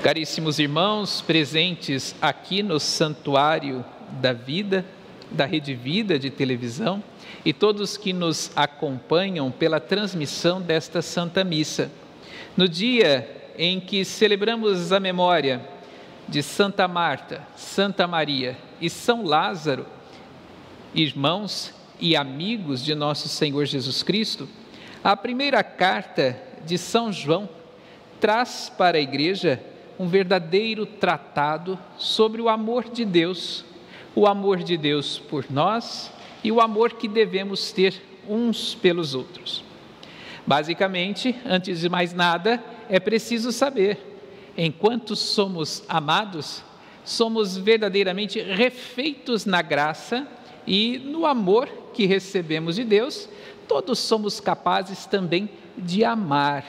Caríssimos irmãos presentes aqui no Santuário da Vida, da Rede Vida de televisão, e todos que nos acompanham pela transmissão desta Santa Missa. No dia em que celebramos a memória de Santa Marta, Santa Maria e São Lázaro, irmãos e amigos de nosso Senhor Jesus Cristo, a primeira carta de São João traz para a Igreja um verdadeiro tratado sobre o amor de Deus por nós e o amor que devemos ter uns pelos outros. Basicamente, antes de mais nada, é preciso saber, enquanto somos amados, somos verdadeiramente refeitos na graça e no amor que recebemos de Deus, todos somos capazes também de amar.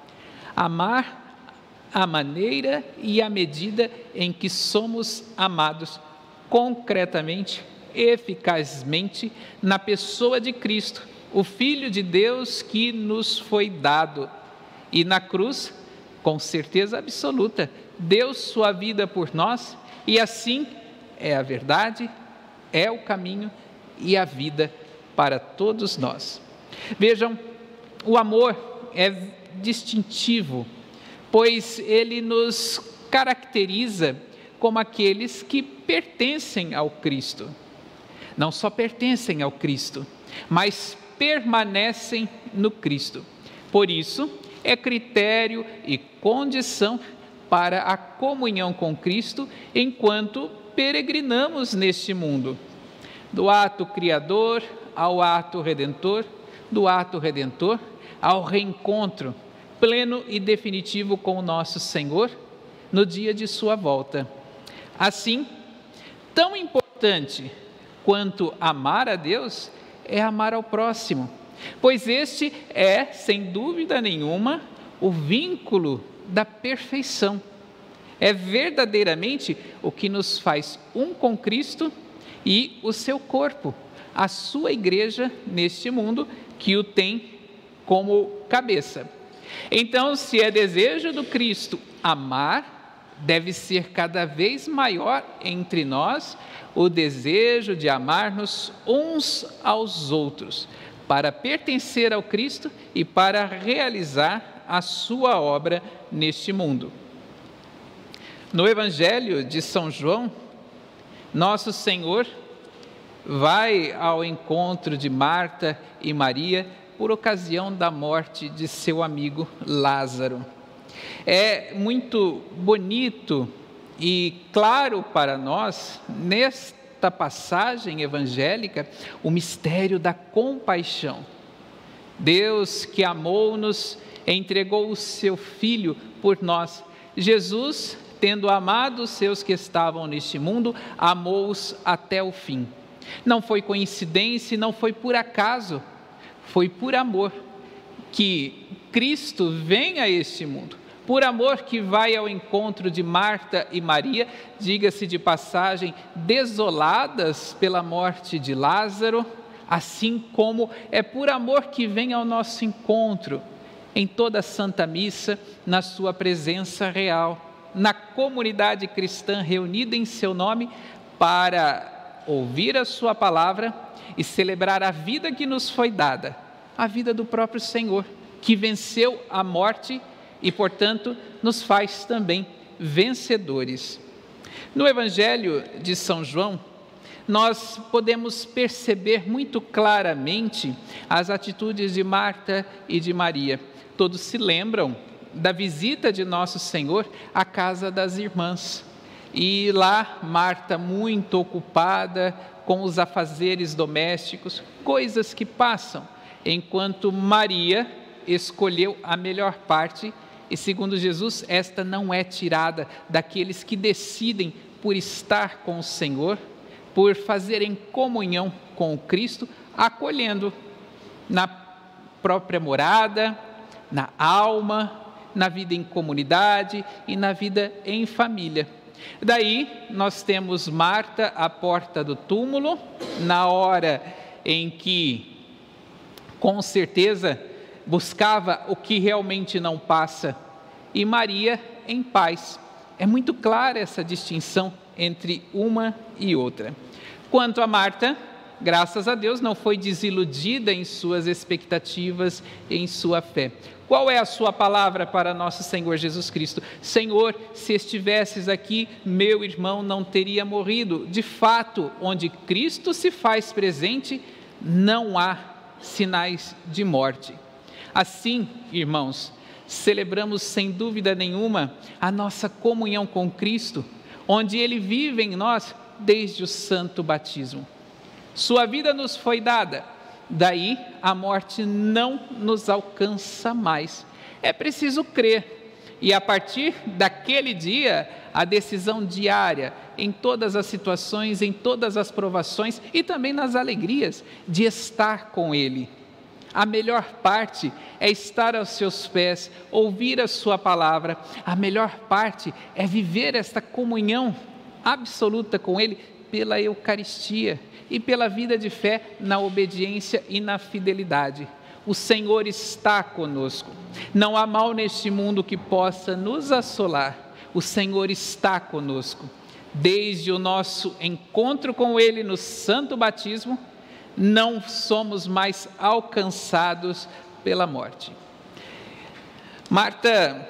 Amar a maneira e a medida em que somos amados concretamente, eficazmente, na pessoa de Cristo, o Filho de Deus que nos foi dado. E na cruz, com certeza absoluta, deu sua vida por nós e assim é a verdade, é o caminho e a vida para todos nós. Vejam, o amor é distintivo, pois ele nos caracteriza como aqueles que pertencem ao Cristo. Não só pertencem ao Cristo, mas permanecem no Cristo. Por isso, é critério e condição para a comunhão com Cristo enquanto peregrinamos neste mundo. Do ato criador ao ato redentor, do ato redentor ao reencontro pleno e definitivo com o nosso Senhor no dia de sua volta. Assim, tão importante quanto amar a Deus é amar ao próximo, pois este é, sem dúvida nenhuma, o vínculo da perfeição. É verdadeiramente o que nos faz um com Cristo e o seu corpo, a sua igreja neste mundo que o tem como cabeça. Então, se é desejo do Cristo amar, deve ser cada vez maior entre nós o desejo de amar-nos uns aos outros, para pertencer ao Cristo e para realizar a sua obra neste mundo. No Evangelho de São João, nosso Senhor vai ao encontro de Marta e Maria por ocasião da morte de seu amigo Lázaro. É muito bonito e claro para nós, nesta passagem evangélica, o mistério da compaixão. Deus que amou-nos, entregou o seu Filho por nós. Jesus, tendo amado os seus que estavam neste mundo, amou-os até o fim. Não foi coincidência, não foi por acaso, foi por amor que Cristo vem a este mundo, por amor que vai ao encontro de Marta e Maria, diga-se de passagem, desoladas pela morte de Lázaro, assim como é por amor que vem ao nosso encontro, em toda a Santa Missa, na sua presença real, na comunidade cristã reunida em seu nome, para ouvir a sua palavra e celebrar a vida que nos foi dada, a vida do próprio Senhor, que venceu a morte e, portanto, nos faz também vencedores. No Evangelho de São João, nós podemos perceber muito claramente as atitudes de Marta e de Maria. Todos se lembram da visita de nosso Senhor à casa das irmãs. E lá, Marta, muito ocupada com os afazeres domésticos, coisas que passam, enquanto Maria escolheu a melhor parte, e segundo Jesus, esta não é tirada daqueles que decidem por estar com o Senhor, por fazerem comunhão com o Cristo, acolhendo na própria morada, na alma, na vida em comunidade e na vida em família. Daí nós temos Marta à porta do túmulo, na hora em que, com certeza, buscava o que realmente não passa, e Maria em paz, é muito clara essa distinção entre uma e outra. Quanto a Marta, graças a Deus, não foi desiludida em suas expectativas e em sua fé. Qual é a sua palavra para nosso Senhor Jesus Cristo? Senhor, se estivesses aqui, meu irmão não teria morrido. De fato, onde Cristo se faz presente, não há sinais de morte. Assim, irmãos, celebramos sem dúvida nenhuma a nossa comunhão com Cristo, onde Ele vive em nós desde o santo batismo. Sua vida nos foi dada, daí a morte não nos alcança mais. É preciso crer, e a partir daquele dia, a decisão diária, em todas as situações, em todas as provações e também nas alegrias, de estar com Ele. A melhor parte é estar aos seus pés, ouvir a sua palavra. A melhor parte é viver esta comunhão absoluta com Ele pela Eucaristia e pela vida de fé na obediência e na fidelidade. O Senhor está conosco. Não há mal neste mundo que possa nos assolar. O Senhor está conosco. Desde o nosso encontro com Ele no santo batismo, não somos mais alcançados pela morte. Marta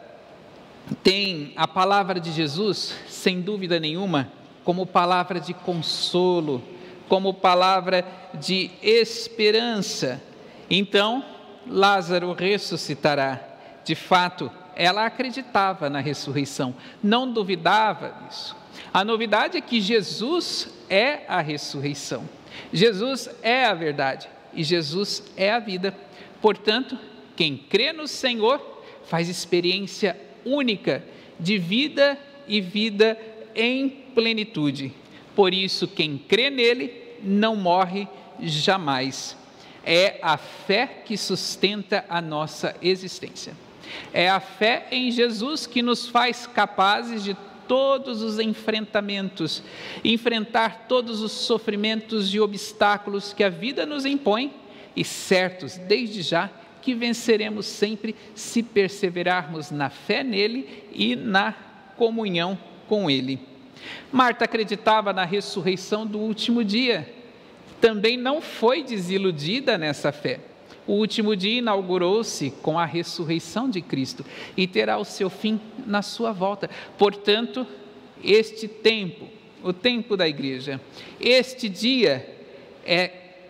tem a palavra de Jesus, sem dúvida nenhuma, como palavra de consolo, como palavra de esperança. Então, Lázaro ressuscitará. De fato, ela acreditava na ressurreição, não duvidava disso. A novidade é que Jesus é a ressurreição. Jesus é a verdade e Jesus é a vida. Portanto, quem crê no Senhor faz experiência única de vida e vida em plenitude. Por isso, quem crê nele não morre jamais. É a fé que sustenta a nossa existência. É a fé em Jesus que nos faz capazes de todos os enfrentamentos, enfrentar todos os sofrimentos e obstáculos que a vida nos impõe, e certos, desde já, que venceremos sempre se perseverarmos na fé nele e na comunhão com ele. Marta acreditava na ressurreição do último dia, também não foi desiludida nessa fé. O último dia inaugurou-se com a ressurreição de Cristo e terá o seu fim na sua volta. Portanto, este tempo, o tempo da igreja, este dia é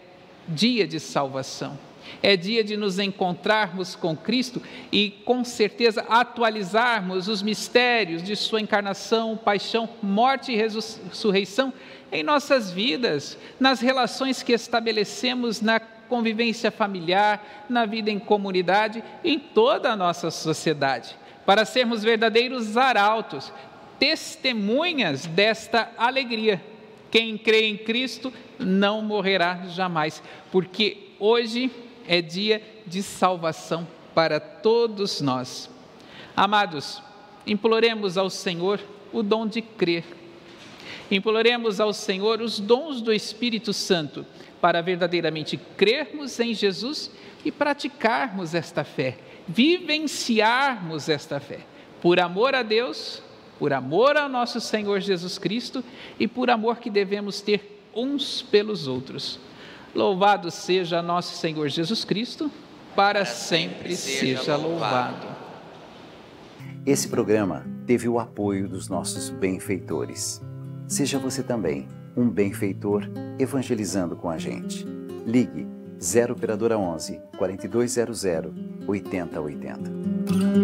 dia de salvação. É dia de nos encontrarmos com Cristo e, com certeza, atualizarmos os mistérios de sua encarnação, paixão, morte e ressurreição em nossas vidas, nas relações que estabelecemos na convivência familiar, na vida em comunidade, em toda a nossa sociedade, para sermos verdadeiros arautos, testemunhas desta alegria. Quem crê em Cristo não morrerá jamais, porque hoje é dia de salvação para todos nós. Amados, imploremos ao Senhor o dom de crer. Imploremos ao Senhor os dons do Espírito Santo, para verdadeiramente crermos em Jesus e praticarmos esta fé, vivenciarmos esta fé, por amor a Deus, por amor ao nosso Senhor Jesus Cristo e por amor que devemos ter uns pelos outros. Louvado seja nosso Senhor Jesus Cristo, para sempre seja louvado. Esse programa teve o apoio dos nossos benfeitores. Seja você também um benfeitor evangelizando com a gente. Ligue 0 operadora 11 4200 8080.